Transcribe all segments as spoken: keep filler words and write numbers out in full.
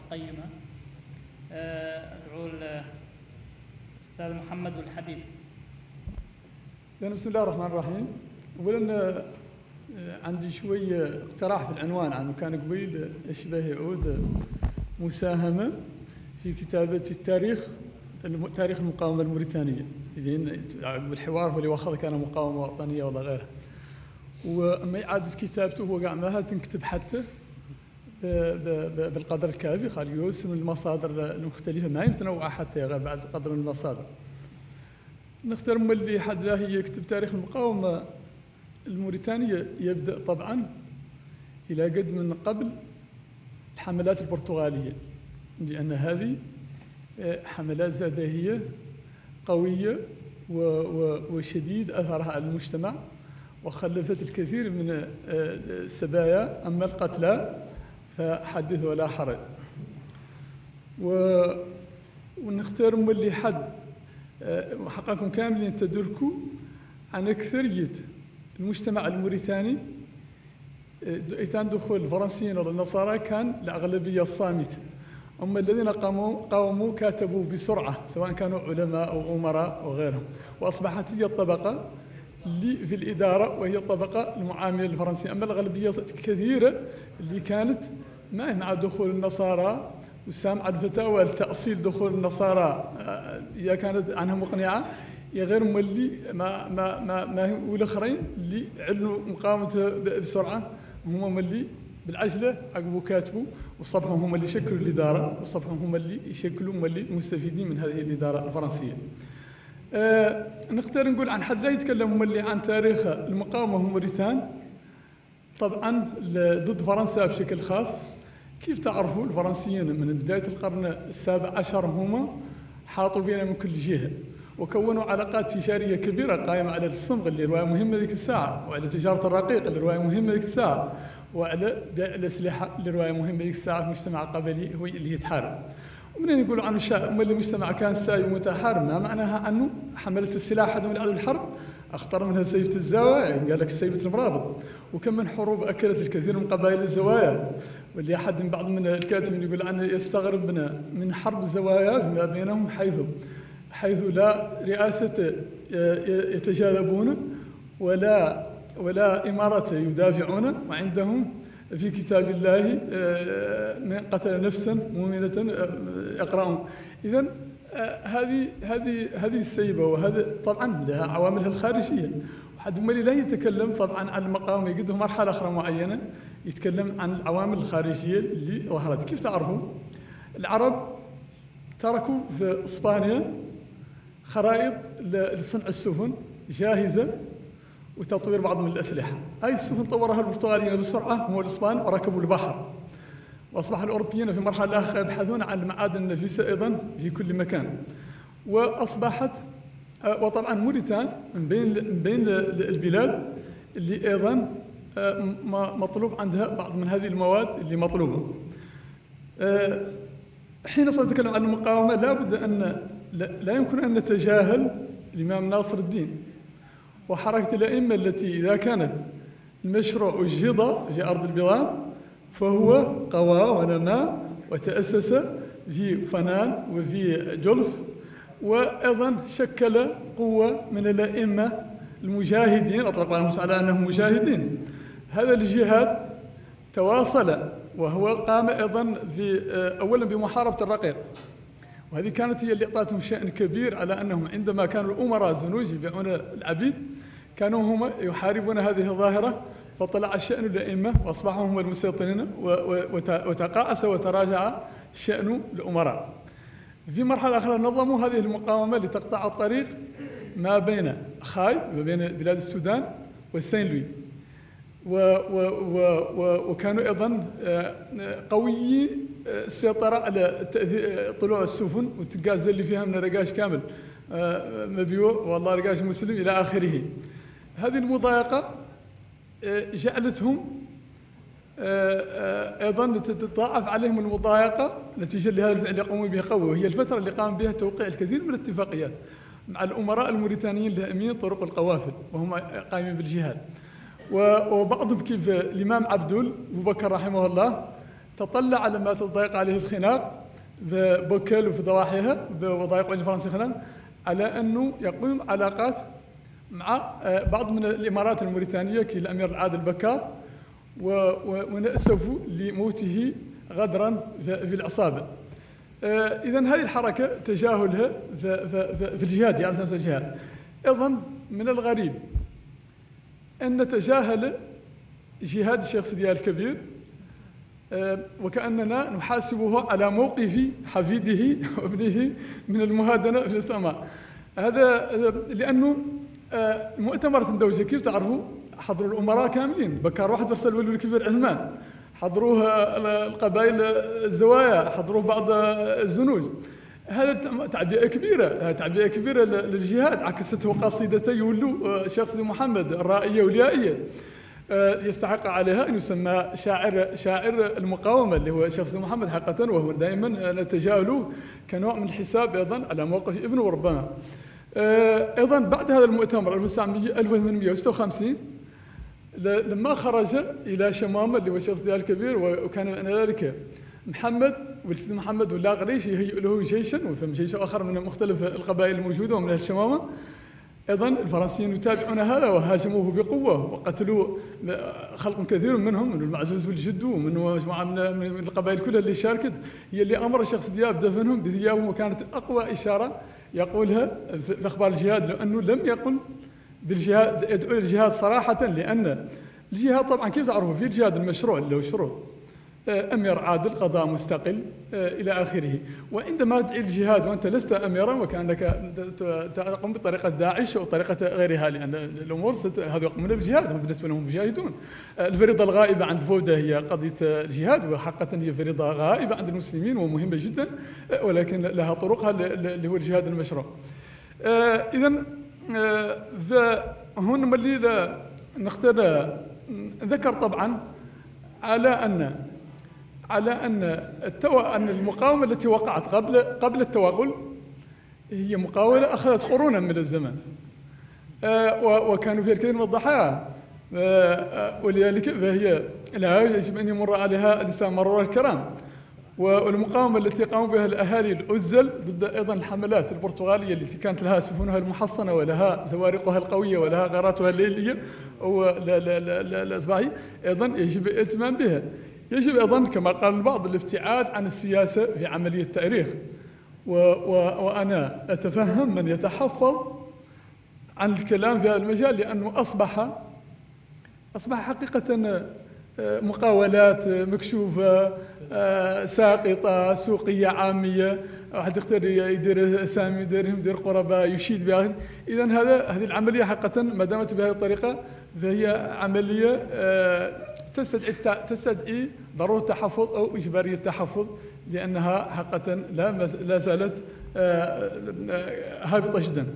القيمة. أدعو الأستاذ محمد والحبيب. بسم الله الرحمن الرحيم. أولا عندي شوية اقتراح في العنوان، عنه كان قبيل يشبه يعود مساهمة في كتابة التاريخ تاريخ المقاومة الموريتانية، بالحوار هو اللي واخذ كان مقاومة وطنية ولا غيرها. وأما إعادة كتابته هو قاع ما تنكتب حتى بالقدر الكافي، قال يوسم المصادر المختلفة ما يمتنوع حتى غير بعد قدر من المصادر. نختار مولي حد لا هي يكتب تاريخ المقاومة الموريتانية يبدأ طبعا إلى قد من قبل الحملات البرتغالية، لأن هذه حملات زادهية قوية وشديد أثرها على المجتمع، وخلفت الكثير من السبايا. أما القتلى فحدث ولا حرج. ونختار مولي حد حقكم كاملين تدركوا عن أكثرية المجتمع الموريتاني إيتان دخول الفرنسيين والنصارى كان الأغلبية الصامتة. أما الذين قاموا قاوموا كاتبوا بسرعة، سواء كانوا علماء أو أمراء وغيرهم، وأصبحت هي الطبقة اللي في الإدارة وهي الطبقة المعاملة للفرنسيين. أما الأغلبية الكثيرة اللي كانت ما مع دخول النصارى وسامعة الفتاوى لتأصيل دخول النصارى إذا كانت عنها مقنعة، غير مولي ما ما ما ما والآخرين اللي علموا مقاومته بسرعة هم مولي بالعجلة عقبوا كاتبوا، وصبحوا هم اللي يشكلوا الإدارة، وصبحوا هم اللي يشكلوا هم اللي مستفيدين من هذه الإدارة الفرنسية. آه نقدر نقول عن حد لا يتكلم هم اللي عن تاريخ المقاومة هم موريتان طبعا ضد فرنسا بشكل خاص. كيف تعرفوا الفرنسيين من بداية القرن السابع عشر هم حاطوا بينا من كل جهة، وكونوا علاقات تجارية كبيرة قائمة على الصمغ اللي رواية مهمة ذيك الساعة، وعلى تجارة الرقيق اللي رواية مهمة ذيك الساعة، وعلى بيع الأسلحة اللي رواية مهمة ذيك الساعة في مجتمع قبلي هو اللي يتحارب. ومنين يقولوا عنه الشعب اللي المجتمع كان سايب ومتحارب، ما معناها عنه حملة السلاح هذا من العدو الحرب أخطر منها سيفة الزوايا، قال لك سيفة المرابط. وكم من حروب أكلت الكثير من قبائل الزوايا، واللي أحد من بعض من الكاتبين يقول عنه يستغرب من حرب الزوايا فيما بينهم، حيث حيث لا رئاسة يتجاذبون ولا ولا إمارة يدافعون، وعندهم في كتاب الله من قتل نفسا مؤمنة يقرأون. إذن هذه هذه هذه السيبة، وهذا طبعا لها عواملها الخارجية. وحد مالي لا يتكلم طبعا عن المقاومة، يقدم مرحلة أخرى معينة يتكلم عن العوامل الخارجية اللي ظهرت. كيف تعرفوا؟ العرب تركوا في إسبانيا خرائط لصنع السفن جاهزة وتطوير بعض من الأسلحة. هاي السفن طورها البرتغاليين بسرعة هم الإسبان وركبوا البحر، وأصبح الأوروبيين في مرحلة أخرى يبحثون عن المعادن النفيسة أيضا في كل مكان. وأصبحت وطبعا موريتان من بين من بين البلاد اللي أيضا مطلوب عندها بعض من هذه المواد اللي مطلوبة. حين سنتكلم عن المقاومة لابد أن لا يمكن أن نتجاهل الإمام ناصر الدين وحركة الأئمة التي إذا كانت المشروع أجهض في أرض البيضان فهو قوى ونمى وتأسس في فنان وفي جلف، وأيضا شكل قوة من الأئمة المجاهدين أطلق عليهم على أنهم مجاهدين. هذا الجهاد تواصل، وهو قام أيضا في أولا بمحاربة الرقيق، وهذه كانت هي اللي أعطتهم شأن كبير، على أنهم عندما كانوا الأمراء زنوج يبيعون العبيد كانوا هم يحاربون هذه الظاهرة، فطلع شأن الأئمة وأصبحوا هم المسيطرين، وتقاعس وتراجع شأن الأمراء. في مرحلة أخرى نظموا هذه المقاومة لتقطع الطريق ما بين خاي ما بين بلاد السودان والسين لوي، و و و وكانوا أيضا قويي السيطرة على طلوع السفن والتقاز اللي فيها من رقاش كامل مبيوع والله رقاش مسلم إلى آخره. هذه المضايقة جعلتهم أيضا تتضاعف عليهم المضايقة نتيجة لهذا الفعل يقومون به قوي، وهي الفترة اللي قام بها توقيع الكثير من الاتفاقيات مع الأمراء الموريتانيين الهائمين طرق القوافل وهم قائمين بالجهاد. وبعضهم كيف الإمام عبدول أبو بكر رحمه الله تطلع لما تضيق عليه الخناق في بوكل وفي ضواحيها وضايق عليه الفرنسي خلال على أنه يقوم علاقات مع بعض من الإمارات الموريتانية كالأمير العادل بكار ونأسفوا لموته غدرا في العصابة. إذا هذه الحركة تجاهلها في الجهاد يعني نفس الجهاد. أيضا من الغريب أن نتجاهل جهاد الشيخ سيدي الكبير وكأننا نحاسبه على موقف حفيده وابنه من المهادنة في الاستعمار. هذا لأنه المؤتمرات الدولية كيف تعرفوا حضروا الأمراء كاملين، بكار واحد أرسل الولي الكبير عثمان، حضروه القبائل الزوايا، حضروه بعض الزنوج. هذا تعبئة كبيرة، تعبئة كبيرة للجهاد، عكسته قصيدتي يولو الشيخ سيدي محمد الرائية واليائية، يستحق عليها أن يسمى شاعر شاعر المقاومة اللي هو الشيخ سيدي محمد حقيقة، وهو دائما نتجاهله كنوع من الحساب أيضا على موقف ابنه وربما. أيضا بعد هذا المؤتمر ألف وثمانمئة وستة وخمسين لما خرج إلى شمامة اللي هو الشيخ سيدي الكبير، وكان من ذلك محمد والسيد محمد ولا غريش يهيئ له جيشا وفهم جيش آخر من مختلف القبائل الموجودة ومن الشمامة. أيضا الفرنسيين يتابعون هذا وهاجموه بقوة وقتلوا خلق كثير منهم من المعزوز والجدو ومن مجموعة من القبائل كلها اللي شاركت، هي اللي أمر الشيخ سيدي بدفنهم بثيابهم، وكانت أقوى إشارة يقولها في أخبار الجهاد، لأنه لم يقل بالجهاد يدعو للجهاد صراحة، لأن الجهاد طبعا كيف تعرفوا في الجهاد المشروع اللي هو شروط أمير عادل، قضاء مستقل إلى آخره. وعندما تدعي الجهاد وأنت لست أميرا وكأنك تقوم بطريقة داعش أو طريقة غيرها، لأن الأمور هذا يقومون بالجهاد، هم بالنسبة لهم مجاهدون. الفريضة الغائبة عند فودة هي قضية الجهاد، وحقا هي فريضة غائبة عند المسلمين ومهمة جدا، ولكن لها طرقها اللي هو الجهاد المشروع. إذا فهون ملي نختار ذكر طبعا على أن على أن التو... أن المقاومة التي وقعت قبل قبل التوغل هي مقاومة أخذت قرونا من الزمن، آه وكانوا فيها الكثير من الضحايا، آه ولذلك فهي لا يجب أن يمر عليها الإنسان مرور الكرام. والمقاومة التي قاموا بها الأهالي العزل ضد أيضا الحملات البرتغالية التي كانت لها سفنها المحصنة ولها زوارقها القوية ولها غاراتها الليلية والأصباحية، أيضا يجب الاهتمام بها. يجب أيضا كما قال البعض الابتعاد عن السياسة في عملية التأريخ، و و وأنا أتفهم من يتحفظ عن الكلام في هذا المجال، لأنه أصبح أصبح حقيقة مقاولات مكشوفة ساقطة سوقية عامية، واحد يختار يدير اسامي يديرهم يدير قرباء يشيد بها. إذا هذا هذه العملية حقيقة ما دامت بهذه الطريقة فهي عملية تستدعي تستدعي ضرورة التحفظ أو إجبارية التحفظ، لأنها حقيقة لا لا زالت هابطة جدا.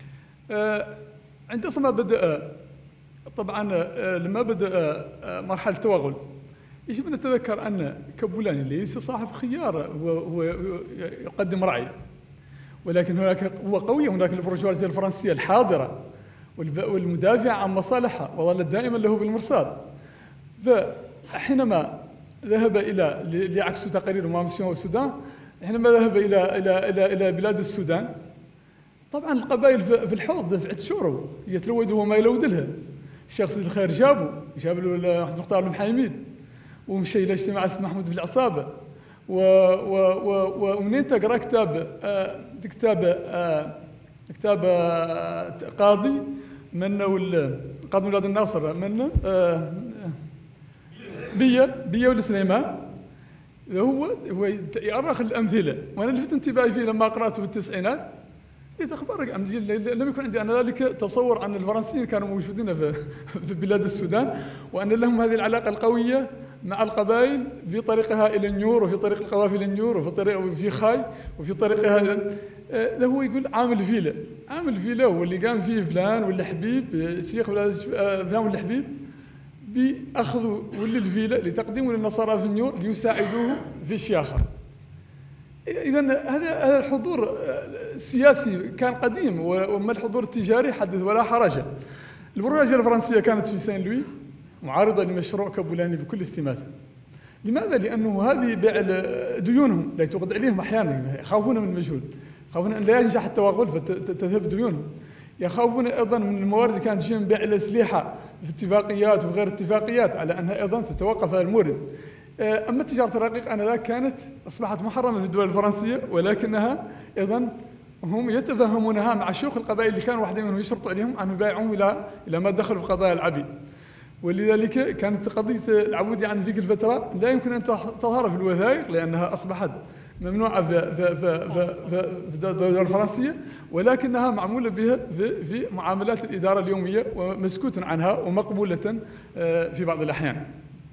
عندما بدأ طبعا لما بدأ مرحلة التوغل يجب أن نتذكر أن كابولاني ليس صاحب خيار، هو يقدم رأي، ولكن هناك قوة قوية، هناك البرجوازية الفرنسية الحاضرة والمدافع عن مصالحها وظلت دائما له بالمرصاد. فحينما ذهب إلى لعكس تقارير مامسيون والسودان، حينما ذهب إلى إلى إلى إلى بلاد السودان طبعا القبائل في الحوض دفعت شورو يتلود وما يلود لها. الشيخ سيد الخير جابوا جاب له واحد مختار بن حميد ومشى الى اجتماع سيد محمود في العصابه، ومنين تقرا كتاب آه كتاب آه كتاب آه قاضي من قاضي ولاد الناصر من آه بيا بيا والسليمان، هو هو يأرخ الامثله، وانا لفت انتباهي فيه لما قراته في التسعينات. أخبار لم يكن عندي أنا ذلك تصور أن الفرنسيين كانوا موجودين في في بلاد السودان، وأن لهم هذه العلاقة القوية مع القبائل في طريقها إلى النيور وفي طريق القوافل إلى النيور وفي طريق في خاي وفي طريقها إلى ده. هو يقول عامل فيلا، عامل فيلا هو اللي قام فيه فلان ولا حبيب شيخ ولا فلان ولا حبيب بأخذوا ولا الفيلا لتقديمه للنصارى في النيور ليساعدوه في الشياخة. إذا هذا هذا الحضور السياسي كان قديم، وأما الحضور التجاري حدث ولا حرج. البرجوازية الفرنسية كانت في سان لوي معارضة لمشروع كابولاني بكل استماتة، لماذا؟ لأنه هذه بيع ديونهم لا توقد عليهم أحيانا، يخافون من المجهول، يخافون أن لا ينجح التوغل فتذهب ديونهم، يخافون أيضا من الموارد اللي كانت تجي من بيع الأسلحة في اتفاقيات وفي غير اتفاقيات على أنها أيضا تتوقف المورد. أما تجارة الرقيق آنذاك كانت أصبحت محرمة في الدول الفرنسية، ولكنها أيضا هم يتفهمونها مع شيوخ القبائل اللي كانوا واحدين منهم يشرطوا عليهم أن يبايعهم إلى إلى ما دخلوا في قضايا العبيد. ولذلك كانت قضية العبودية عن ذيك الفترة لا يمكن أن تظهر في الوثائق لأنها أصبحت ممنوعة في في في في في الدولة الفرنسية، ولكنها معمولة بها في في معاملات الإدارة اليومية ومسكوت عنها ومقبولة في بعض الأحيان.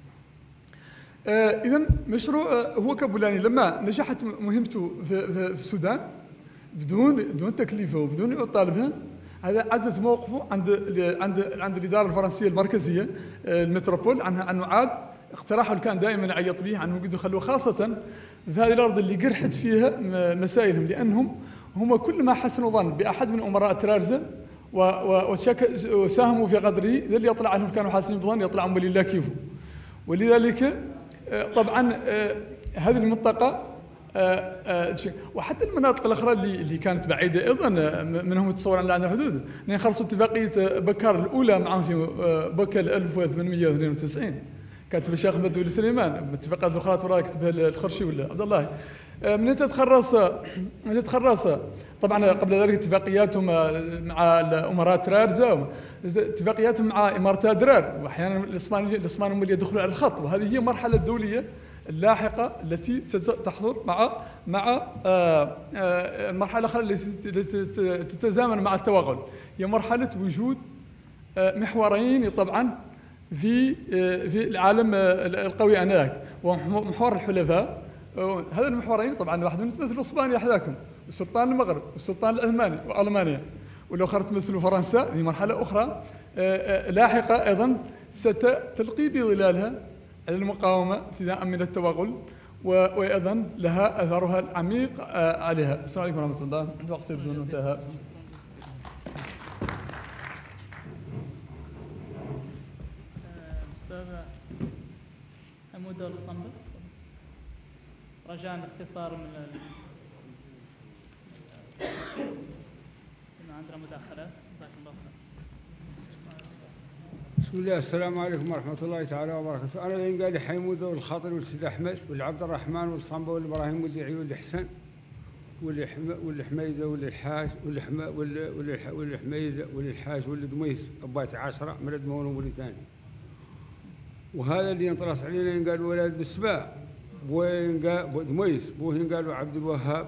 إذن مشروع هو كابولاني لما نجحت مهمته في في السودان بدون بدون تكليفه وبدون يطالبها، هذا عزز موقفه عند عند عند الاداره الفرنسيه المركزيه المتروبول عنها انه عاد اقتراحه اللي كان دائما يعيط به عنه يقعدوا يخلوه خاصه في هذه الارض اللي قرحت فيها مسائلهم، لانهم هم كل ما حسنوا ظن باحد من امراء ترارزه وساهموا في غدره، ذا اللي يطلع عنهم كانوا حاسين بظن يطلع هم لله كيفه. ولذلك طبعا هذه المنطقه وحتى المناطق الاخرى اللي اللي كانت بعيده ايضا منهم متصور عن عندنا حدود، لان خلصوا اتفاقيه بكار الاولى معهم في بكال ألف وثمانمئة واثنين وتسعين كاتب الشيخ احمد ولي سليمان، الاتفاقات الاخرى ترى كتبها الخرشي ولا عبد الله. من تتخرص من تتخرص طبعا قبل ذلك اتفاقياتهم مع الامراء ترارزه، اتفاقياتهم مع امارات درار، واحيانا الاسبان الاسبان هم اللي يدخلوا على الخط، وهذه هي مرحله دوليه اللاحقة التي ستحضر مع مع المرحلة الأخرى التي تتزامن مع التوغل، هي مرحلة وجود محورين طبعا في في العالم القوي آنذاك، ومحور الحلفاء. هذا المحورين طبعا واحد مثل اسبانيا حذاكم، وسلطان المغرب والسلطان العثماني والمانيا، والاخرى تمثل فرنسا، هذه مرحلة أخرى لاحقة أيضا ستلقي بظلالها المقاومة ابتداء من التوغل، وأيضا لها أثرها العميق عليها. السلام عليكم ورحمة الله. وقت بدون انتهى. أستاذ حمود الصنبل، رجاء اختصار من من عندنا مداخلات. جزاك الله خير. بسم الله، السلام عليكم ورحمة الله تعالى وبركاته. أنا اللي قال لي حيمودة والخاطر والسيد أحمد والعبد الرحمن والصنبا والإبراهيم والدعي والحسن والحميدة والحاج والحميدة والحاج والدميس أباتي عشرة من دمون وموريتانيا. وهذا اللي ينطلس علينا قالوا ولاد السباع بوين قال دميس بوهن قالوا عبد الوهاب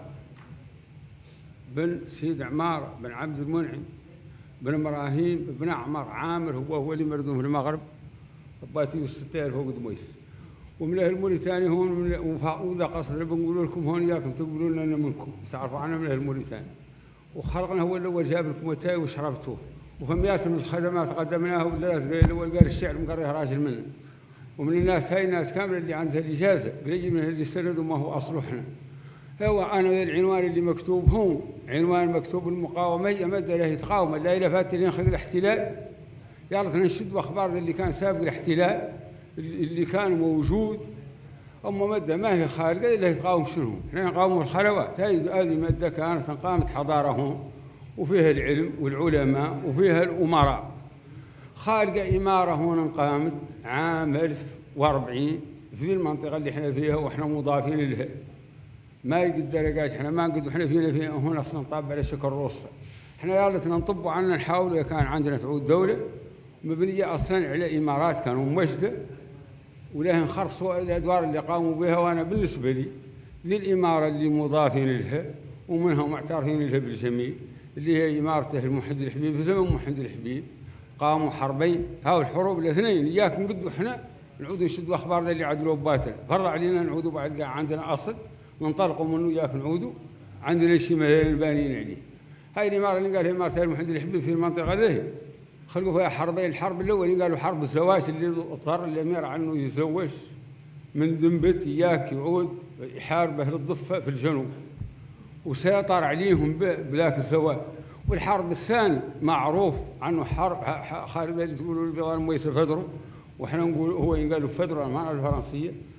بن سيد عمار بن عبد المنعم بن ابراهيم بن عمر عامر، هو هو اللي مردوه في المغرب باتي والستير فوق دميس. ومن اهل موريتانيا هون، واذا قصدنا بنقول لكم هون اياكم تقولون لنا منكم، تعرفوا عنا من اهل موريتانيا. وخلقنا هو الاول جاب لكم متاي وشربتوه، وفميات من الخدمات قدمناها، والناس قال الاول قال الشعر مقريه راجل منا. ومن الناس هاي ناس كامله اللي عندها الاجازه، قليل من اللي استندوا ما هو اصله احنا. هو أنا العنوان اللي مكتوب هون عنوان مكتوب المقاومة، هي مدى له يتقاوم لا إلى فات اللي ينخذ الاحتلال، يلا نشد أخبار اللي كان سابق الاحتلال اللي كان موجود. أما مدى ما هي خارجة إلا يتقاوم شنو؟ احنا نقاوم الخلوات. هذه مدى كانت قامت حضارة هون، وفيها العلم والعلماء وفيها الأمراء. خارجة إمارة هون قامت عام ألف وأربعين في المنطقة اللي احنا فيها، وإحنا مضافين لها. ما يقدر يقاش احنا ما نقدر احنا فينا فينا هنا اصلا نطبق على شكل روسا. احنا يلا نطبوا عنا نحاول كان عندنا تعود دوله مبنيه اصلا على امارات كانوا ممجده، ولهن خرصوا الادوار اللي قاموا بها. وانا بالنسبه لي ذي الاماره اللي مضافين لها ومنها معترفين لها بالجميع اللي هي اماره اهل محمد الحبيب. في زمن محمد الحبيب قاموا حربين، هاو الحروب الاثنين اياك نقدوا احنا نعودوا نشدوا اخبار اللي عدلوا باتنا، فرع علينا نعودوا بعد قاع عندنا اصل ننطلقوا منه اياك نعودوا عندنا شيء مثلا بانيين عليه. هاي الاماره اللي قالها اماره محمد الحبيب في المنطقه ذي خلقوا فيها حربين. الحرب الاول اللي قالوا حرب الزواج، اللي اضطر الامير عنه يتزوج من دنبت اياك يعود يحارب اهل الضفه في الجنوب، وسيطر عليهم بذاك الزواج. والحرب الثاني معروف عنه حرب خالد اللي تقولوا البيضان ميس فدرو، واحنا نقول هو ينقالوا فدرو المعنى الفرنسيه.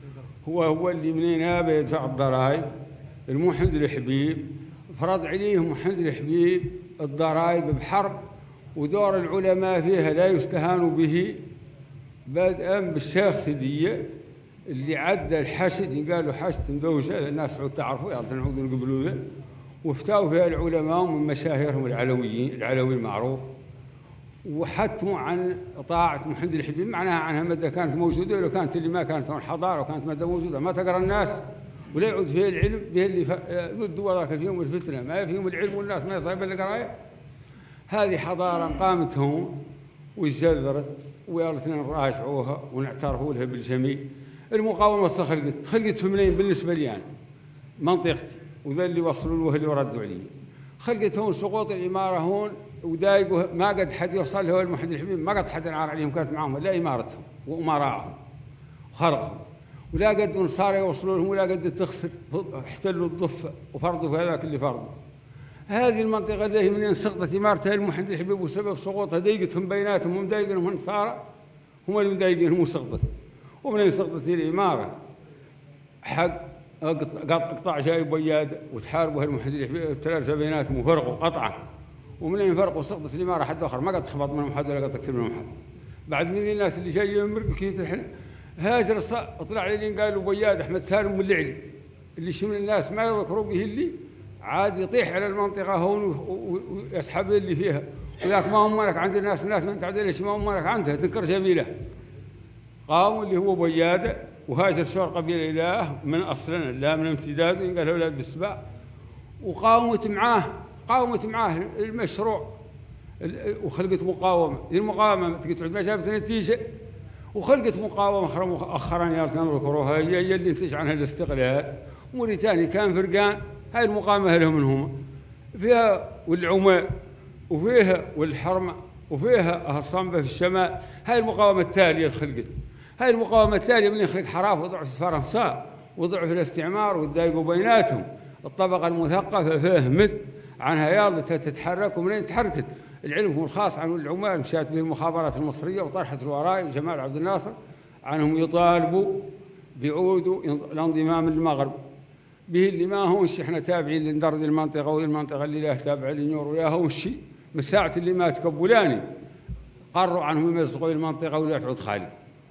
هو هو اللي منين يابا يدفع الضرائب. المحمد الحبيب فرض عليهم محمد الحبيب الضرائب بحرب، ودور العلماء فيها لا يستهان به، بدءا بالشيخ سدية اللي عدى الحشد، قالوا حشد مدوشة الناس تعرفوا يلا نعودوا نقبلوا له، وافتاوا فيها العلماء من مشاهيرهم العلويين، العلوي المعروف، وحتموا عن طاعة محمد الحبيب، معناها عنها مدة كانت موجودة، ولو كانت اللي ما كانت حضارة وكانت مدة موجودة ما تقرأ الناس ولا يعود فيه العلم، به اللي ضد وراك فيهم الفتنة، ما فيهم العلم والناس ما يصيب إلا قراية. هذه حضارة قامت هون وجذرت، ويلا اثنين نراجعوها ونعترفوا لها بالجميع. المقاومة خلقت خلقت في منين بالنسبة لي يعني منطقتي، وذا اللي وصلوا له اللي ردوا علي. خلقت هون سقوط الإمارة هون وضايقوا، ما قد حد يوصل له المحمد الحبيب، ما قد حد عار عليهم، كانت معهم لا إمارتهم وأمراءهم وخلقهم، ولا قد نصارى يوصلوا لهم، ولا قد تخسر، احتلوا الضفة وفرضوا في هذاك اللي فرضوا. هذه المنطقة ذي منين سقطت إمارتها المحمد الحبيب، وسبب سقوطها ضيقتهم بيناتهم ومضايقينهم النصارى، هم اللي مضايقينهم وسقطت. ومنين سقطت الإمارة حق قطع جاي بيادة وتحاربوا المحمد الحبيب الثلاثة بيناتهم وفرقوا قطعة، ومنين فرقوا سقطت الإمارة حد آخر ما قد تخبط منهم حد ولا قد تكتب منهم حد. بعد من الناس اللي جايين من كيت الحين هاجر طلع لي قالوا بياد أحمد سالم من العلي اللي شمل الناس ما يذكروا به، اللي عاد يطيح على المنطقة هون ويسحب اللي فيها، وذاك ما هم مالك عند الناس، الناس ما تعدلش ما هم مالك عندها تنكر جميلة. قاموا اللي هو بيادة وهاجر شور قبيلة إله من أصلنا لا من امتداد، قال أولاد السباع، وقاومت معاه قاومت معاه المشروع وخلقت مقاومة. المقاومة تقعد ما جابت نتيجة، وخلقت مقاومة مؤخرا يا كانوا يذكروها هي اللي انتج عنها الاستقلال. موريتانيا كان فرقان، هاي المقاومة لهم من هم فيها، والعماء وفيها والحرمة وفيها أهل صنبة في الشمال. هاي المقاومة التالية اللي خلقت، هاي المقاومة التالية من يخلق حراف وضعف فرنسا وضعف الاستعمار وتضايقوا بيناتهم. الطبقة المثقفة فهمت عنها يلا تتحرك، ومنين تحركت العلم الخاص عن العمال مشات به المخابرات المصرية وطرحت الوراء جمال عبد الناصر عنهم يطالبوا بعودوا الانضمام للمغرب به، اللي ما هونش احنا تابعين لندرد المنطقة، وهي المنطقة اللي له تابعة لنيور ويا هونش من ساعة اللي مات كبولاني قرروا عنهم يمزقوا المنطقة ولا تعود خالي.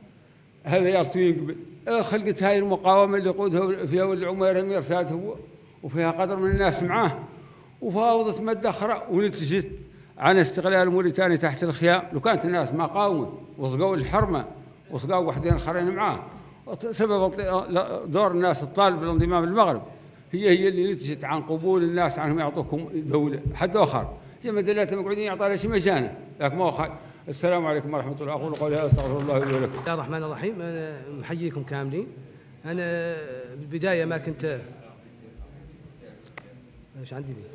هذا يالتو يقبل. خلقت هاي المقاومة اللي يقودها فيها العمير ميرسات هو وفيها قدر من الناس معاه، وفاوضت مدة أخرى ونتجت عن استقلال موريتانيا تحت الخيام. لو كانت الناس ما قاومت وصقوا الحرمة وصقوا وحدين آخرين معاه، سبب دور الناس الطالب بالانضمام للمغرب هي هي اللي نتجت عن قبول الناس عنهم يعطوكم دولة حد آخر. جمع دلاتهم مقعودين يعطى شيء مجانا، لكن ما هو. السلام عليكم ورحمة الله. أقول قولي هذا أستغفر الله لي ولكم. بسم الله الرحمن الرحيم. أنا محييكم كاملين. أنا بالبداية ما كنت ايش عندي دي؟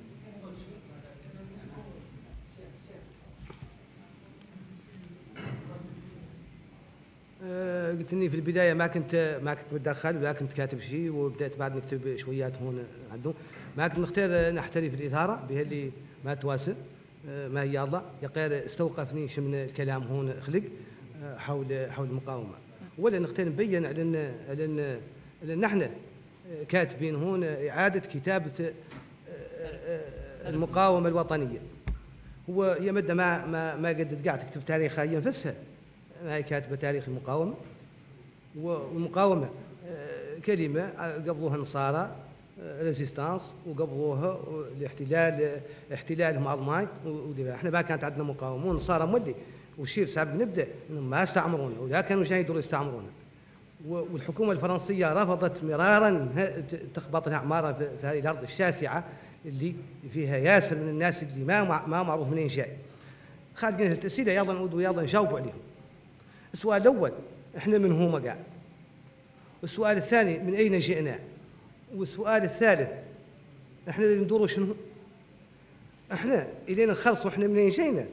أه قلت اني في البدايه ما كنت ما كنت متدخل ولا كنت كاتب شيء، وبدات بعد نكتب شويات هون عندهم. ما كنت نختار نحترف الاثاره بها اللي ما تواسب أه ما هي الله يقال استوقفني شمن الكلام هون خلق أه حول حول المقاومه، ولا نختار نبين على ان على ان لان احنا كاتبين هون اعاده كتابه المقاومه الوطنيه. هو هي مده ما ما ما قد قاعد تكتب تاريخها هي نفسها، ما هي كاتبه تاريخ المقاومه. والمقاومه كلمه قبلوها النصارى ريزيستانس، وقبلوها الاحتلال احتلالهم الماني، احنا ما كانت عندنا مقاومه، والنصارى مولي والشيء ساعات نبدا انهم ما استعمرونا ولا كانوا جاي يقدروا يستعمرونا. والحكومه الفرنسيه رفضت مرارا تخبط لها عماره في هذه الارض الشاسعه اللي فيها ياسر من الناس اللي ما ما معروف منين جاي. خالقين الاسئله يلا نعودوا يلا نجاوبوا عليهم. السؤال الاول احنا من هو قاعد، والسؤال الثاني من اين جئنا، والسؤال الثالث احنا اللي ندوروا شنو؟ احنا الين نخلصوا احنا منين جينا؟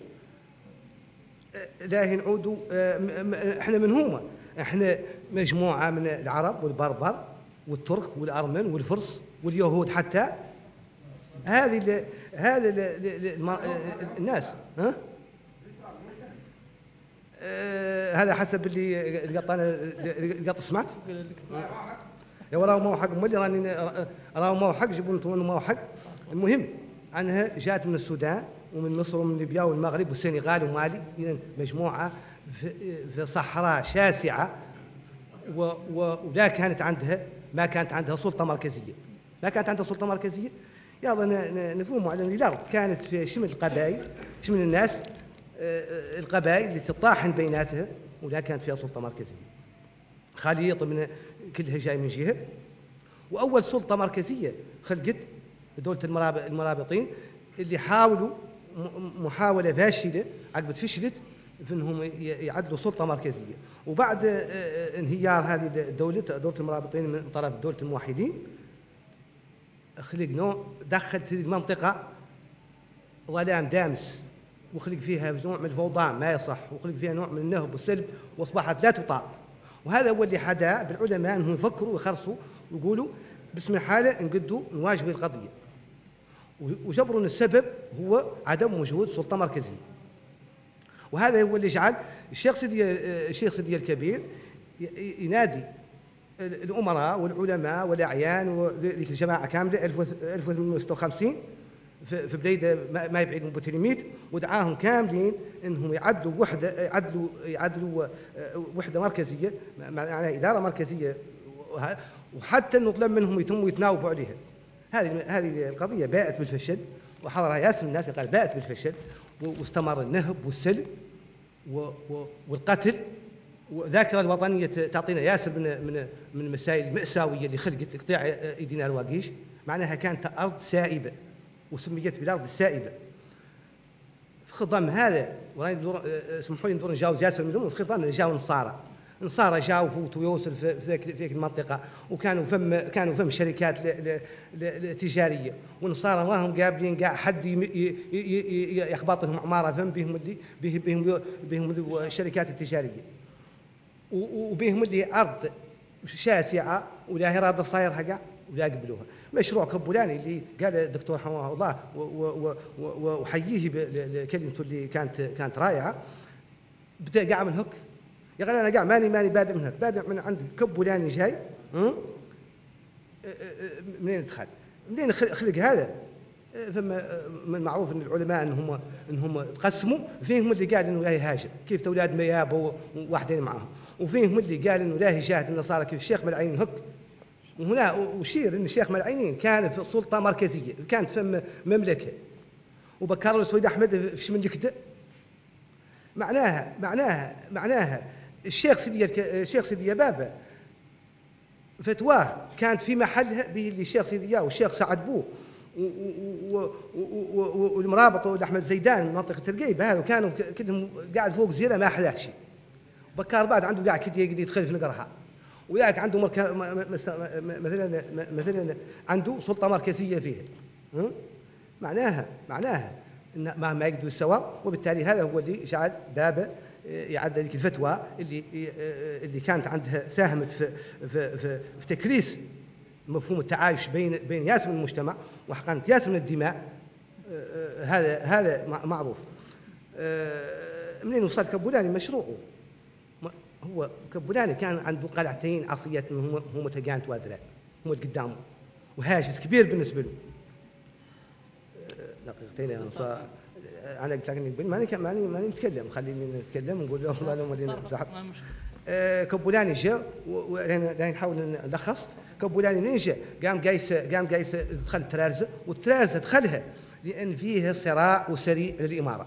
لا نعودوا احنا من هما؟ احنا مجموعه من العرب والبربر والترك والارمن والفرس واليهود حتى. هذه هذا الناس ها آه هذا حسب اللي اللي قطنا اللي قط سمعت. يقول لك يا وراه ما هو حق مولي راني راه ما هو حق جيبوا انتم ما هو حق. المهم انها جات من السودان ومن مصر ومن ليبيا والمغرب والسنغال ومالي، اذا مجموعه في, في صحراء شاسعه، ولا كانت عندها ما كانت عندها سلطه مركزيه، ما كانت عندها سلطه مركزيه. يلا نفهموا على ان الارض كانت في شمل القبائل، شمل الناس، القبائل اللي تطاحن بيناتها، ولا كانت فيها سلطه مركزيه، خليط من كلها جاي من جهه. واول سلطه مركزيه خلقت دوله المرابطين اللي حاولوا محاوله فاشله عقبت فشلت في انهم يعدلوا سلطه مركزيه. وبعد انهيار هذه الدوله دوله المرابطين من طرف دوله الموحدين، خلق نوع دخل في المنطقه ظلام دامس، وخلق فيها نوع من الفوضى ما يصح، وخلق فيها نوع من النهب والسلب، واصبحت لا تطاق. وهذا هو اللي حدا بالعلماء انهم يفكروا ويخرصوا ويقولوا بسم الحاله نقدوا نواجهوا القضيه، وجبروا ان السبب هو عدم وجود سلطه مركزيه. وهذا هو اللي جعل الشيخ سيدي الشيخ سيدي الكبير ينادي الامراء والعلماء والاعيان وذيك الجماعه كامله ألف وثمانمئة وستة وخمسين في بليده ما يبعد من بوتلميت، ودعاهم كاملين انهم يعدلوا وحده يعدلوا يعدلوا وحده مركزيه، معناها اداره مركزيه، وحتى انه طلب منهم يتموا يتناوبوا عليها. هذه هذه القضيه باءت بالفشل، وحضرها ياسر من الناس قال باءت بالفشل، واستمر النهب والسلب والقتل. والذاكره الوطنيه تعطينا ياسر من من من المسائل المأساويه اللي خلقت قطاع ايدينا الواقيش، معناها كانت ارض سائبه وسميت بالارض السائبه. في خضم هذا وراني اسمحوا لي ندور نجاوز ياسر من الامور، في خضم جاوا نصارى نصارى جاوا فوتوا يوصل في ذيك في ذيك المنطقه، وكانوا فم كانوا فم شركات تجاريه، والنصارى ما هم قابلين كاع حد يخبط لهم عماره فم بهم اللي بهم بهم الشركات التجاريه، وبهم اللي ارض شاسعه ولا اراده صايرها كاع ولا قبلوها. مشروع كبولاني اللي قال الدكتور حماه الله وحييه بكلمته اللي كانت كانت رائعه، بدا كاع من هك. يا اخي انا كاع ماني ماني بادئ من هك، بادئ من عند كبولاني جاي. منين دخل؟ منين خلق هذا؟ فما من المعروف ان العلماء انهم انهم تقسموا، فيهم اللي قال انه لا يهاجر كيف اولاد مياب وواحدين معاهم، وفيهم اللي قال انه لا يجاهد النصارى كيف الشيخ ملعين هك. وهنا أشير أن الشيخ ملعينين كان في سلطة مركزية، كانت في مملكة، وبكر السويد أحمد في شمال الكدا. معناها معناها معناها الشيخ سيدي الشيخ سيدي بابا فتواه كانت في محلها به اللي الشيخ سيدي والشيخ سعد بوه والمرابط والأحمد زيدان من منطقة القيبة، هذا كانوا كلهم قاعد فوق زيرة ما أحلاه شيء. بكار بعد عنده قاعد كده يدخل في نقرها، وياك عنده مركز مثلا مثلا عنده سلطه مركزيه فيها. معناها معناها ان ما ما يقدروا سوا، وبالتالي هذا هو اللي جعل بابا يعد ذيك الفتوى اللي اللي كانت عندها ساهمت في في في, في تكريس مفهوم التعايش بين بين ياسر من المجتمع وحقنت ياسر من الدماء. هذا هذا معروف. منين وصل كبولاني مشروعه؟ هو كبولاني كان عنده قلعتين عصيات هم هم تقانت وادرات هم اللي قدامه، وهاجس كبير بالنسبه له. دقيقتين يا نصار انا قلت لك ماني ماني ماني متكلم، خليني نتكلم ونقول له والله ما نسحب. كبولاني جاء ولين نحاول نلخص. كبولاني منين جاء؟ قام قايس قام قايس دخل ترارزه، والترارزه دخلها لان فيه صراع وسري للاماره،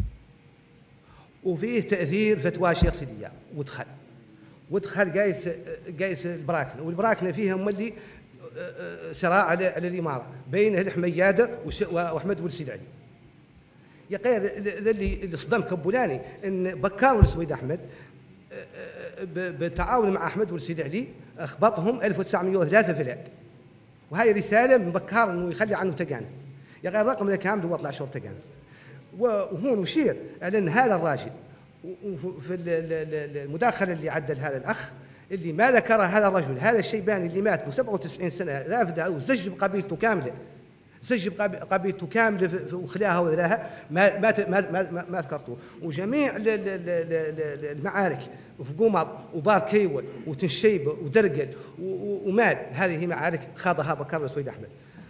وفيه تأثير فتوى شيخ سيدية، ودخل ودخل قايس قايس البراكنة، والبراكنة فيها هم اللي صراع على على الإمارة بين الحميادة وأحمد والسيد علي. يا قير اللي اللي صدم كبولاني إن بكار والسويد أحمد بالتعاون مع أحمد والسيد علي أخبطهم ألف وتسعمئة وثلاثة فلاك، وهي رسالة من بكار إنه يخلي عنه تقانة. يا قير الرقم ذا كامل هو طلع شهور تقانة. وهون نشير على أن هذا الراجل في المداخلة اللي عدل هذا الأخ اللي ما ذكر هذا الرجل هذا الشيباني اللي مات ب سبعة وتسعين سنة رافدة أو زج بقبيلته كاملة سجل قبيلته كامله وخلاها وذلاها ما ما ما ما, ما ذكرتوه. وجميع المعارك في قمر وباركيول وتنشيبه ودرقل ومال، هذه معارك خاضها بكر سويد احمد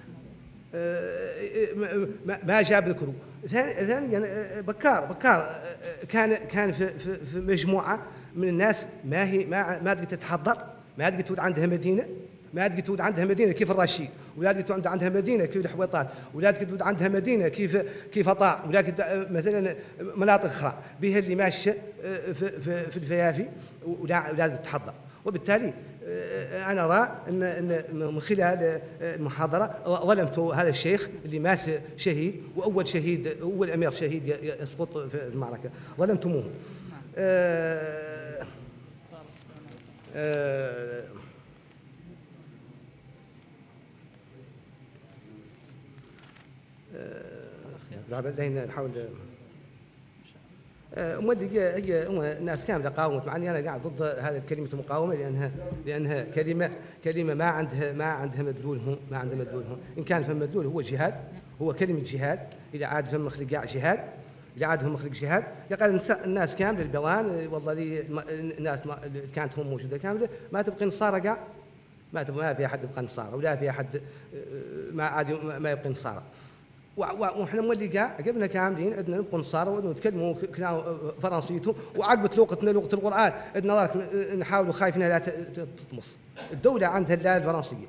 ما جاب ذكره. ثانيا بكار بكار كان كان في في مجموعه من الناس ما هي ما ما تقدر تتحضر، ما تقدر تود عندها مدينه، ما تقدر تود عندها مدينه كيف الرشيد، ولا تقدر تود عندها مدينه كيف الحويطات، ولا تقدر تود عندها مدينه كيف كيف طاع، ولا مثلا مناطق اخرى بها اللي ماشيه في في في الفيافي ولا ولا تتحضر. وبالتالي أنا أرى أن أن من خلال المحاضرة ظلمت هذا الشيخ اللي مات شهيد، وأول شهيد أول أمير شهيد يسقط في المعركة، ظلمتموه. أه أه أه نحاول مولي هي الناس كامله قاومت، مع اني انا قاعد ضد هذه كلمه المقاومه لانها لانها كلمه كلمه ما عندها ما عندها مدلول، ما عندها مدلول. ان كان فم مدلول هو جهاد، هو كلمه جهاد. اذا عاد فم مخلق جهاد، اذا عاد فم مخلق جهاد يقال الناس كامله البوان والله ذي الناس اللي كانت هم موجوده كامله ما تبقي نصارى قاع، ما تبقى ما في احد يبقى نصارى ولا في احد ما عاد ما يبقى نصارى. ونحن مولي كاع عقبنا كاملين عندنا نبقوا نصارى ونتكلموا فرنسيتهم، وعقبت لغتنا لغه القران عندنا راك نحاولوا خايفين لا تطمس. الدوله عندها اللغه الفرنسيه.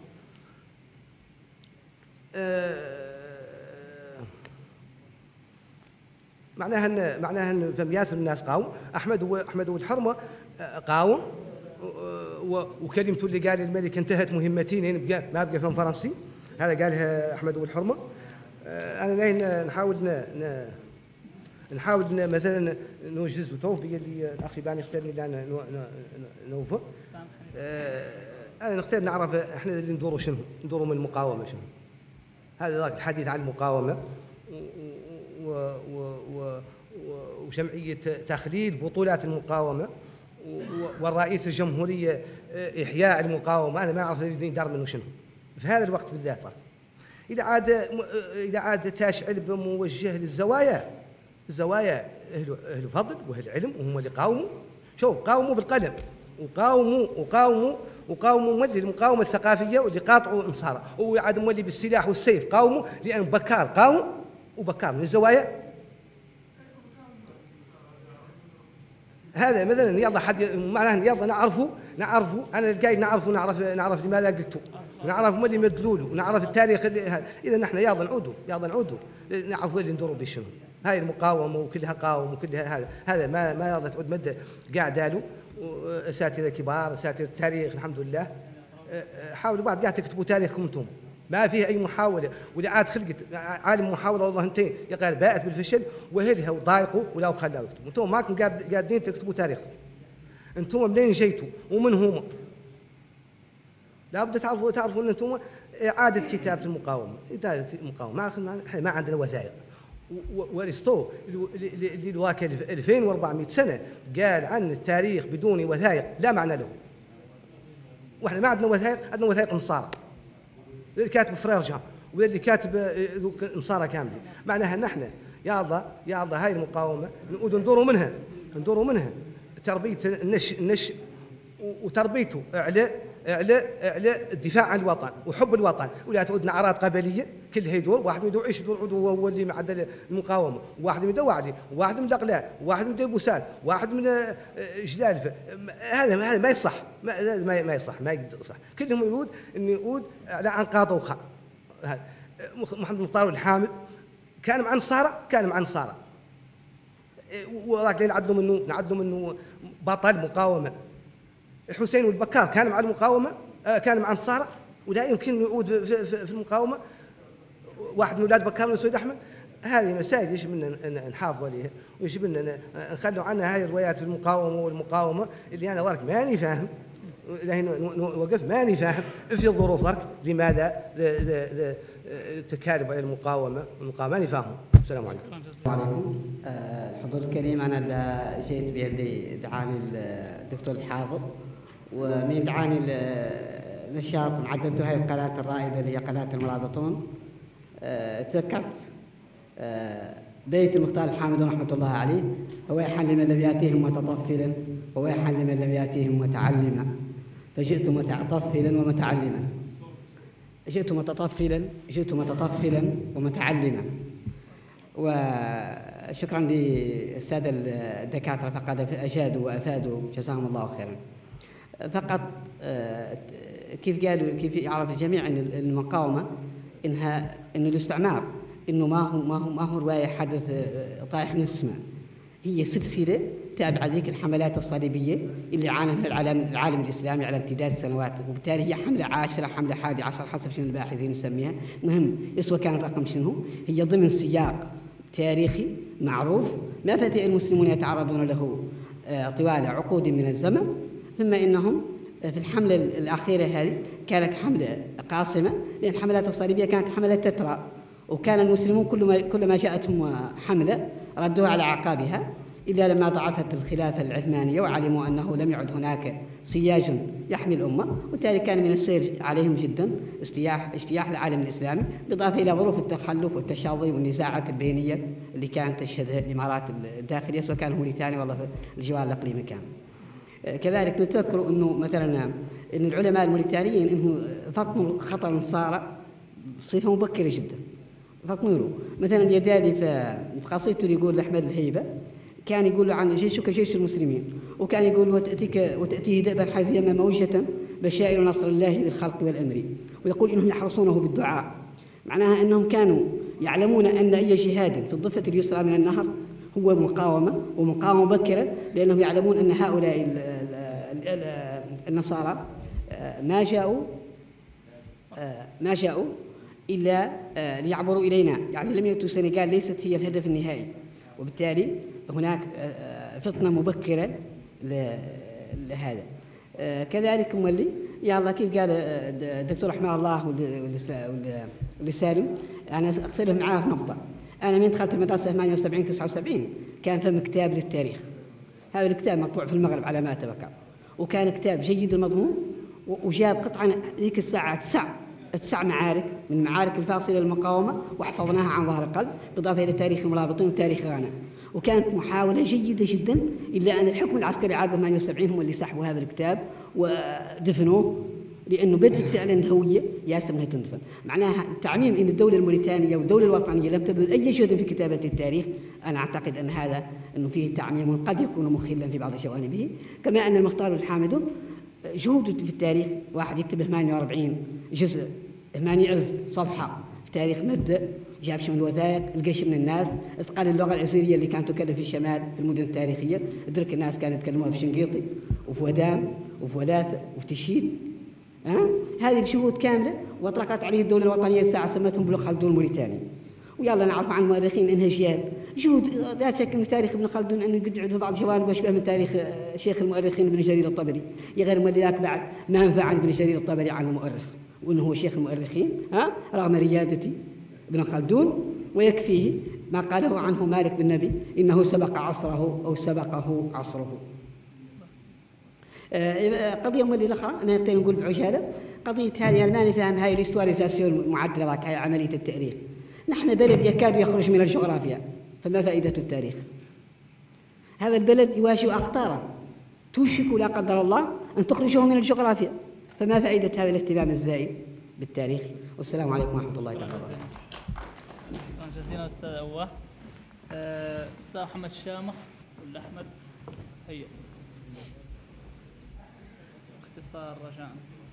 معناها ان معناها ان فم ياسر الناس قاوم. احمد هو احمد ولد حرمه قاوم، وكلمته اللي قال الملك انتهت مهمتي ما بقى فم فرنسي، هذا قالها احمد ولد حرمه. أنا لين نحاول ن... نحاول مثلا نوجز وتوفي اللي الأخ باني اختار لي أنا نوفى. أنا نختار نعرف إحنا اللي ندوروا شنو، ندوروا من المقاومة شنو. هذا ذاك الحديث عن المقاومة و... و... و... وجمعية تخليد بطولات المقاومة والرئيس الجمهورية إحياء المقاومة. أنا ما أعرف يدار منه شنو في هذا الوقت بالذات. إذا عاد إذا عاد تاشعل بموجه للزوايا، الزوايا أهل أهل فضل وأهل علم وهم اللي قاوموا. شوف قاوموا بالقلم وقاوموا وقاوموا وقاوموا مولي المقاومة الثقافية واللي قاطعوا النصارى، وعاد مولي بالسلاح والسيف قاوموا، لأن بكار قاوم وبكار من الزوايا. هذا مثلا يلا حد معناه يلا نعرفوا نعرفوا أنا القايد نعرفوا نعرف نعرف لماذا قلتوا، ونعرف ما اللي مدلول، ونعرف التاريخ اللي هذا. إذا نحن يلا نعودوا يلا نعودوا نعرفوا اللي ندوروا به شنو. هاي المقاومة وكلها قاوم وكلها هذا هذا ما ما يلا تعود مدة قاعد دالوا أساتذة كبار أساتذة التاريخ الحمد لله. حاولوا بعد قاعد تكتبوا تاريخكم انتم، ما فيها أي محاولة. ولا عاد خلقت عالم محاولة والله انتين يقال باءت بالفشل وهلها وضايقوا ولا خلاوا يكتبوا. انتم ماكم قاعدين تكتبوا تاريخكم. انتم منين جيتوا ومن هم؟ لابد تعرفوا تعرفوا ان انتم اعاده كتابه المقاومه، اعاده المقاومه ما ما عندنا وثائق. وارسطو اللي واكل ألفين وأربعمائة سنه قال عن التاريخ بدون وثائق لا معنى له. واحنا ما عندنا وثائق، عندنا وثائق نصارى اللي كاتب فرير جان واللي كاتب نصارى كامله. معناها نحن يا الله يا الله هاي المقاومه نعود ندوروا منها ندوروا منها تربيه النش النش وتربيته على على على الدفاع عن الوطن وحب الوطن، ولا تعود اعراض قبليه كلها يدور. واحد يدور ايش يدور عضو هو اللي معدل المقاومه، وواحد من دوالي، وواحد من الاقلاع، وواحد من ديبوسات، واحد من جلال. هذا هذا ما يصح، ما ما يصح ما يصح. كلهم يرود ان يعود على انقاض اخرى. محمد مختار الحامد كان مع النصارى كان مع النصارى وراك نعدلوا منه نعدلوا منه بطل مقاومه. الحسين والبكار كان مع المقاومه آه كان مع النصارى، ولا يمكن يعود في, في, في المقاومه. واحد من اولاد بكار وسويد احمد. هذه مسائل يجب ان نحافظوا عليها، ويجب ان نخلوا عنها هذه الروايات في المقاومه والمقاومه اللي انا ذلك ماني فاهم. وقف ماني فاهم في الظروف ذلك لماذا تكالب على المقاومه والمقاومه ماني فاهم. السلام عليكم. السلام عليكم. الحضور الكريم، انا جيت بيدي دعاني الدكتور الحافظ، ومن دعاني نشاط معدته هاي القناه الرائده اللي هي قناه المرابطون. تذكرت بيت المختار الحامد رحمة الله عليه: ويحا لمن لم يأتيهم متطفلا وويحا لمن لم يأتيهم متعلما، فجئت متطفلا ومتعلما. جئت متطفلا جئت متطفلا ومتعلما. وشكرا للسادة الدكاترة فقد أجادوا وأفادوا جزاهم الله خيرا. فقط كيف قالوا كيف يعرف الجميع أن المقاومة إنها إنه الاستعمار إنه ما هو ما هو ما هو رواية حدث طايح من السماء، هي سلسلة تابعة ذيك الحملات الصليبية اللي عانها العالم العالم الإسلامي على امتداد سنوات، وبالتالي هي حملة عاشرة، حملة حادي عشر حسب شنو الباحثين يسميها. مهم يسوى كان الرقم شنو، هي ضمن سياق تاريخي معروف ما فتئ المسلمون يتعرضون له طوال عقود من الزمن، ثم إنهم في الحملة الأخيرة هذه كانت حملة قاصمة، لأن الحملات الصليبية كانت حملة تترى، وكان المسلمون كل ما كلما جاءتهم حملة ردوها على أعقابها، إلا لما ضعفت الخلافة العثمانية وعلموا أنه لم يعد هناك سياج يحمي الأمة، وبالتالي كان من السير عليهم جدا اجتياح اجتياح العالم الإسلامي، بالإضافة إلى ظروف التخلف والتشظي والنزاعات البينية اللي كانت تشهدها الإمارات الداخلية، سواء كان موريتانيا ولا في الجوار الإقليمي كان. كذلك نتذكر أنه مثلا أن العلماء الموريتانيين أنه فطنوا خطر النصارى بصفة مبكرة جدا، فطنوا مثلا اليدادي في قصيدته يقول لأحمد الهيبة كان يقول عن جيشك جيش المسلمين، وكان يقول وتأتيك وتأتيه دأبا حيث يما موجة بشائر نصر الله للخلق والأمر، ويقول إنهم يحرصونه بالدعاء، معناها أنهم كانوا يعلمون أن أي جهاد في الضفة اليسرى من النهر هو مقاومة ومقاومة مبكرة، لأنهم يعلمون أن هؤلاء النصارى ما جاءوا ما جاءوا إلا ليعبروا إلينا، يعني لم يأتوا السنغال، ليست هي الهدف النهائي، وبالتالي هناك فطنة مبكرة لهذا. كذلك مولي يا الله كيف قال الدكتور رحمه الله واللي سالم، أنا أختلف معاه في نقطة. أنا من دخلت المدرسة ثمانية وسبعين تسعة وسبعين كان فم كتاب للتاريخ، هذا الكتاب مطبوع في المغرب على ما أتذكر، وكان كتاب جيد المضمون، وجاب قطعا ذيك الساعة تسع تسع معارك من المعارك الفاصلة للمقاومة وحفظناها عن ظهر قلب، بالإضافة إلى تاريخ المرابطين وتاريخ غانا، وكانت محاولة جيدة جدا، إلا أن الحكم العسكري عام ثمانية وسبعين هم اللي سحبوا هذا الكتاب ودفنوه، لأنه بدأت فعلا الهوية ياسر أنها تندفن. معناها تعميم أن الدولة الموريتانية والدولة الوطنية لم تبذل أي جهد في كتابة التاريخ، أنا أعتقد أن هذا أنه فيه تعميم قد يكون مخلا في بعض جوانبه، كما أن المختار الحامد جهوده في التاريخ، واحد يكتب ثمانية وأربعين جزء ثمانية ألف صفحة في تاريخ مدة، جاب شمل الوثائق، القش من الناس، اثقال اللغة الأزيرية اللي كانت تكلم في الشمال في المدن التاريخية، ادرك الناس كانوا يتكلموها في شنقيطي وفي ودان وفي ولاته وفي تشيد. أه؟ هذه الشهود كاملة وأطلقت عليه الدولة الوطنية الساعة سمتهم بن خلدون الموريتاني. ويلا نعرف عن المؤرخين انها جياد جهود، لا شك ان تاريخ ابن خلدون انه قد عنده بعض جوانب واشبه من تاريخ شيخ المؤرخين ابن جرير الطبري، غير من ذاك بعد ما انفع عن ابن جرير الطبري عن المؤرخ، وانه هو شيخ المؤرخين ها رغم ريادة ابن خلدون، ويكفيه ما قاله عنه مالك بن نبي انه سبق عصره او سبقه عصره. قضية مولي الأخرى أنا يمكن نقول بعجالة، قضية هذه أنا ما نفهم هاي الاستواريزاسيون المعدلة ذاك، هاي عملية التاريخ. نحن بلد يكاد يخرج من الجغرافيا، فما فائدة التاريخ؟ هذا البلد يواجه أخطارا توشك لا قدر الله أن تخرجه من الجغرافيا، فما فائدة هذا الاهتمام الزائد بالتاريخ؟ والسلام عليكم ورحمة الله تعالى وبركاته. جزيلا أستاذ أواه. أستاذ محمد الشامخ ولا أحمد؟ هيا اختصار رجاء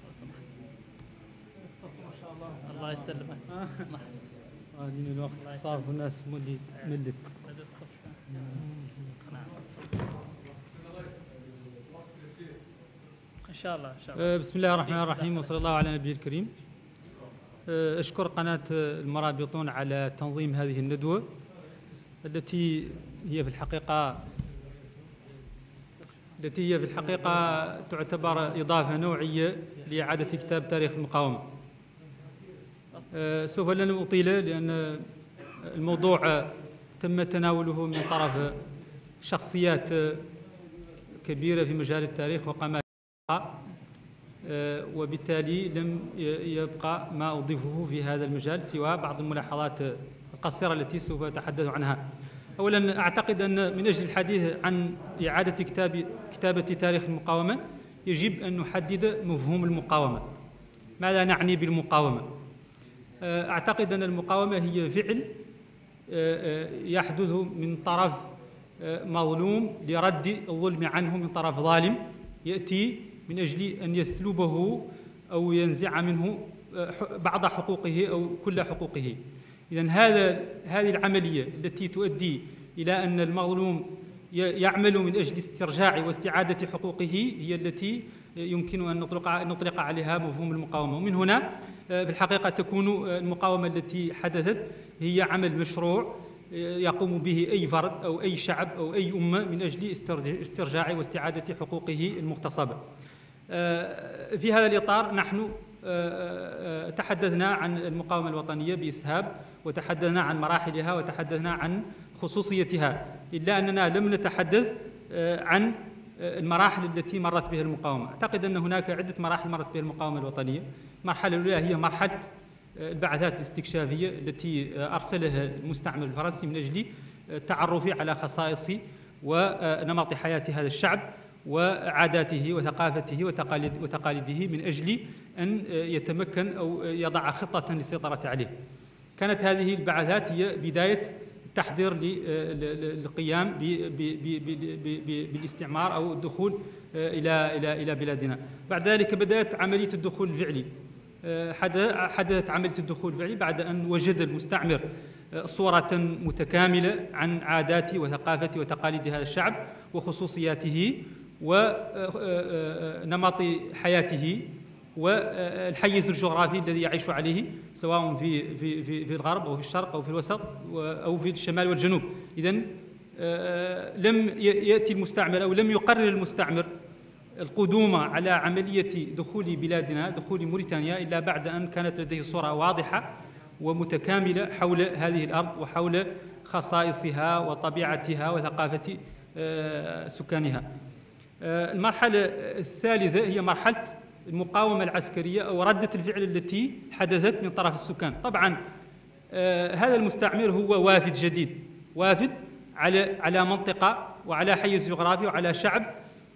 ما شاء الله. الله يسلمك. اسمح لي الوقت قصار والناس ملت ملت ان شاء الله ان شاء الله. بسم الله الرحمن الرحيم، وصلى الله على نبي الكريم. اشكر قناة المرابطون على تنظيم هذه الندوة التي هي في الحقيقة التي هي في الحقيقة تعتبر إضافة نوعية لإعادة كتاب تاريخ المقاومة. سوف لن أطيل لأن الموضوع تم تناوله من طرف شخصيات كبيرة في مجال التاريخ وقامات. وبالتالي لم يبقى ما أضيفه في هذا المجال سوى بعض الملاحظات القصيرة التي سوف أتحدث عنها. أولا، أعتقد أن من أجل الحديث عن إعادة كتاب كتابة تاريخ المقاومة يجب أن نحدد مفهوم المقاومة. ماذا نعني بالمقاومة؟ أعتقد أن المقاومة هي فعل يحدث من طرف مظلوم لرد الظلم عنه من طرف ظالم يأتي من أجل أن يسلبه أو ينزع منه بعض حقوقه أو كل حقوقه. إذن هذا هذه العملية التي تؤدي إلى أن المظلوم يعمل من أجل استرجاع واستعادة حقوقه هي التي يمكن أن نطلق نطلق عليها مفهوم المقاومة. ومن هنا في الحقيقة تكون المقاومة التي حدثت هي عمل مشروع يقوم به أي فرد أو أي شعب أو أي أمة من أجل استرجاع واستعادة حقوقه المغتصبة. في هذا الإطار نحن تحدثنا عن المقاومة الوطنية بإسهاب، وتحدثنا عن مراحلها، وتحدثنا عن خصوصيتها، إلا أننا لم نتحدث عن المراحل التي مرت بها المقاومة. أعتقد أن هناك عدة مراحل مرت بها المقاومة الوطنية. المرحلة الأولى هي مرحلة البعثات الاستكشافية التي أرسلها المستعمر الفرنسي من أجل التعرف على خصائص ونمط حياة هذا الشعب وعاداته وثقافته وتقاليده من أجل أن يتمكن أو يضع خطة للسيطرة عليه. كانت هذه البعثات هي بداية التحضير للقيام بالاستعمار أو الدخول إلى إلى إلى بلادنا. بعد ذلك بدأت عملية الدخول الفعلي. حدثت عملية الدخول الفعلي بعد أن وجد المستعمر صورة متكاملة عن عادات وثقافة وتقاليد هذا الشعب وخصوصياته ونمط حياته والحيز الجغرافي الذي يعيش عليه، سواء في في في في الغرب أو في الشرق أو في الوسط أو في الشمال والجنوب. إذن لم يأتي المستعمر أو لم يقرر المستعمر القدوم على عملية دخول بلادنا، دخول موريتانيا، إلا بعد أن كانت لديه صورة واضحة ومتكاملة حول هذه الأرض وحول خصائصها وطبيعتها وثقافة سكانها. المرحلة الثالثة هي مرحلة المقاومة العسكرية أو ردة الفعل التي حدثت من طرف السكان. طبعا هذا المستعمر هو وافد جديد، وافد على على منطقة وعلى حيز جغرافي وعلى شعب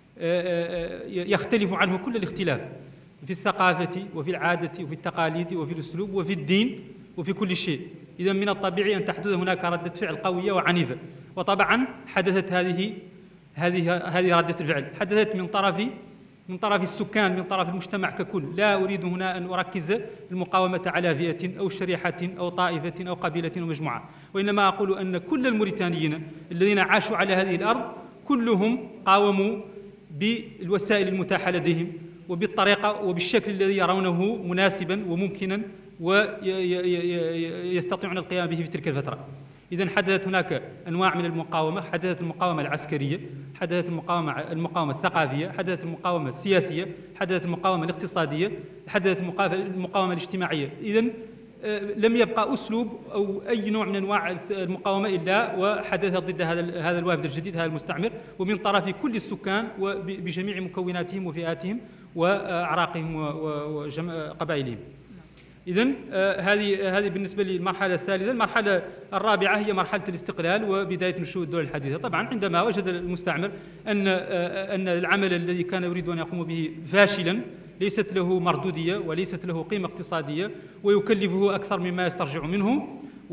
يختلف عنه كل الاختلاف في الثقافة وفي العادة وفي التقاليد وفي الأسلوب وفي الدين وفي كل شيء. إذا من الطبيعي أن تحدث هناك ردة فعل قوية وعنيفة، وطبعا حدثت هذه هذه هذه ردة الفعل حدثت من طرف من طرف السكان، من طرف المجتمع ككل. لا أريد هنا أن أركز المقاومة على فئة أو شريحة أو طائفة أو قبيلة أو مجموعة، وإنما أقول أن كل الموريتانيين الذين عاشوا على هذه الأرض كلهم قاوموا بالوسائل المتاحة لديهم وبالطريقة وبالشكل الذي يرونه مناسبا وممكنا ويستطيعون القيام به في تلك الفترة. إذن حدثت هناك أنواع من المقاومة، حدثت المقاومة العسكرية، حدثت المقاومة المقاومة الثقافية، حدثت المقاومة السياسية، حدثت المقاومة الاقتصادية، حدثت المقاومة الاجتماعية. إذن لم يبقى أسلوب أو أي نوع من أنواع المقاومة إلا وحدث ضد هذا هذا الوافد الجديد، هذا المستعمر، ومن طرف كل السكان وبجميع مكوناتهم وفئاتهم وأعراقهم وقبائلهم. إذن هذه هذه بالنسبة للمرحلة الثالثة. المرحلة الرابعة هي مرحلة الاستقلال وبداية نشوء الدولة الحديثة. طبعا عندما وجد المستعمر أن أن العمل الذي كان يريد أن يقوم به فاشلا، ليست له مردودية وليست له قيمة اقتصادية ويكلفه أكثر مما يسترجع منه،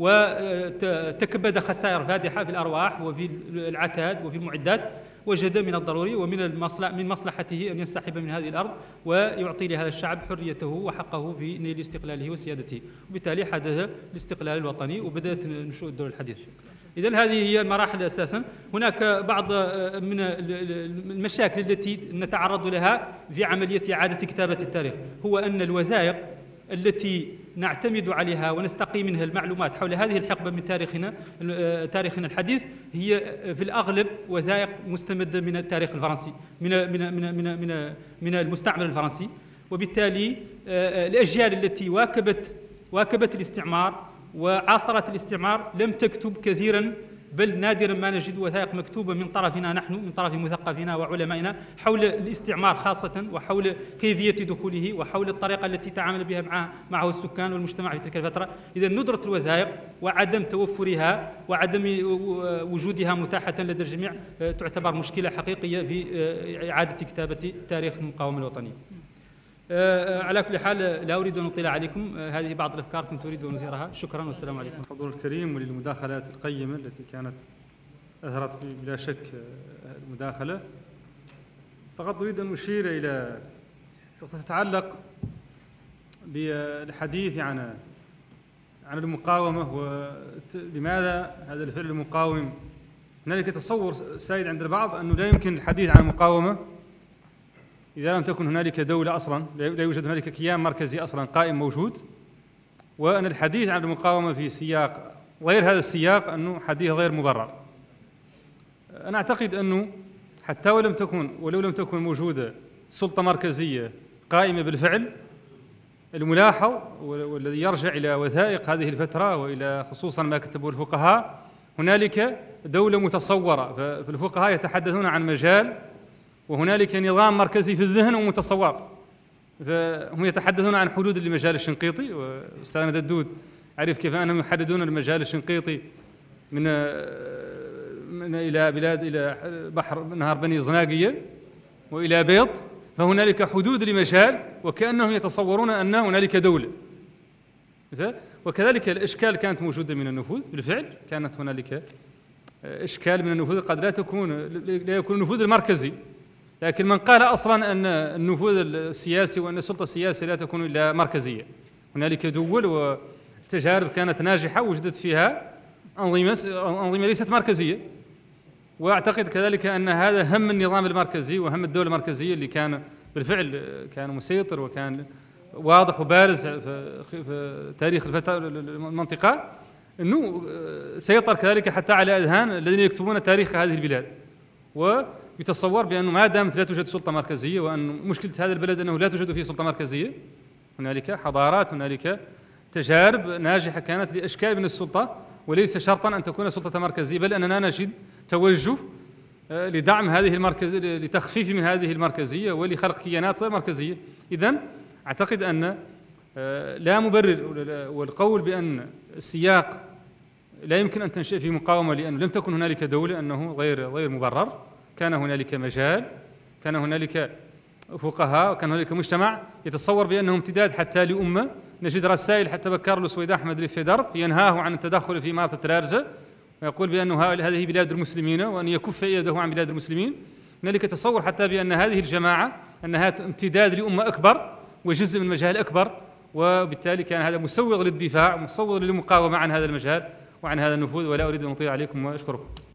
وتكبد خسائر فادحة في الأرواح وفي العتاد وفي المعدات، وجد من الضروري ومن المصلحة من مصلحته أن ينسحب من هذه الأرض ويعطي لهذا الشعب حريته وحقه في نيل استقلاله وسيادته. وبالتالي حدث الاستقلال الوطني وبدأت نشوء الدولة الحديثة. إذن هذه هي المراحل أساسا. هناك بعض من المشاكل التي نتعرض لها في عملية إعادة كتابة التاريخ، هو أن الوثائق التي نعتمد عليها ونستقي منها المعلومات حول هذه الحقبة من تاريخنا تاريخنا الحديث هي في الأغلب وثائق مستمدة من التاريخ الفرنسي، من من من من من, من المستعمر الفرنسي. وبالتالي الأجيال التي واكبت واكبت الاستعمار وعاصرت الاستعمار لم تكتب كثيرا بل نادرا ما نجد وثائق مكتوبة من طرفنا نحن، من طرف مثقفينا وعلمائنا، حول الاستعمار خاصة، وحول كيفية دخوله، وحول الطريقة التي تعامل بها معه, معه السكان والمجتمع في تلك الفترة. إذا ندرة الوثائق وعدم توفرها وعدم وجودها متاحة لدى الجميع تعتبر مشكلة حقيقية في إعادة كتابة تاريخ المقاومة الوطنية. على كل حال لا أريد أن أطيل عليكم، هذه بعض الأفكار كنت أريد أن أثيرها. شكرا والسلام عليكم. الحضور الكريم وللمداخلات القيمة التي كانت أثرت بلا شك المداخلة. فقط أريد أن أشير إلى نقطة تتعلق بالحديث عن عن المقاومة ولماذا هذا الفعل المقاوم. هنالك تصور سائد عند البعض أنه لا يمكن الحديث عن المقاومة إذا لم تكن هنالك دولة أصلاً، لا يوجد هنالك كيان مركزي أصلاً قائم موجود، وأن الحديث عن المقاومة في سياق غير هذا السياق أنه حديث غير مبرر. أنا أعتقد أنه حتى ولم تكن ولو لم تكن موجودة سلطة مركزية قائمة بالفعل، الملاحظ والذي يرجع إلى وثائق هذه الفترة وإلى خصوصاً ما كتبه الفقهاء، هنالك دولة متصورة. فالفقهاء يتحدثون عن مجال وهنالك نظام مركزي في الذهن ومتصور. فهم يتحدثون عن حدود لمجال الشنقيطي، وأستاذنا ددود عرف كيف أنهم يحددون المجال الشنقيطي من من إلى بلاد إلى بحر نهر بني زناقية وإلى بيض، فهنالك حدود لمجال وكأنهم يتصورون أن هنالك دولة. وكذلك الإشكال كانت موجودة من النفوذ، بالفعل كانت هنالك إشكال من النفوذ قد لا تكون لا يكون النفوذ المركزي، لكن من قال أصلاً أن النفوذ السياسي وأن السلطة السياسية لا تكون إلا مركزية. هنالك دول وتجارب كانت ناجحة وجدت فيها أنظمة أنظمة ليست مركزية، وأعتقد كذلك أن هذا هم النظام المركزي وهم الدولة المركزية اللي كان بالفعل كان مسيطر وكان واضح وبارز في تاريخ الفترة المنطقة، أنه سيطر كذلك حتى على أذهان الذين يكتبون تاريخ هذه البلاد. ويتصور بأنه ما دامت لا توجد سلطة مركزية، وأن مشكلة هذا البلد أنه لا توجد فيه سلطة مركزية، هنالك حضارات هنالك تجارب ناجحة كانت لأشكال من السلطة، وليس شرطا أن تكون سلطة مركزية، بل أننا نجد توجه لدعم هذه المركز لتخفيف من هذه المركزية ولخلق كيانات غير مركزية. إذن أعتقد أن لا مبرر، والقول بأن السياق لا يمكن أن تنشئ في مقاومة لأنه لم تكن هنالك دولة أنه غير غير مبرر. كان هنالك مجال، كان هنالك فقهاء، وكان هنالك مجتمع يتصور بأنه امتداد حتى لأمة. نجد رسائل حتى بكارلوس سويد أحمد لفيدر ينهاه عن التدخل في إمارة التلارزة، ويقول بأنه هذه بلاد المسلمين وأن يكف يده عن بلاد المسلمين. هنالك تصور حتى بأن هذه الجماعة أنها امتداد لأمة أكبر وجزء من مجال أكبر، وبالتالي كان هذا مسوغ للدفاع، مسوغ للمقاومة عن هذا المجال وعن هذا النفوذ. ولا أريد أن أطيل عليكم وأشكركم.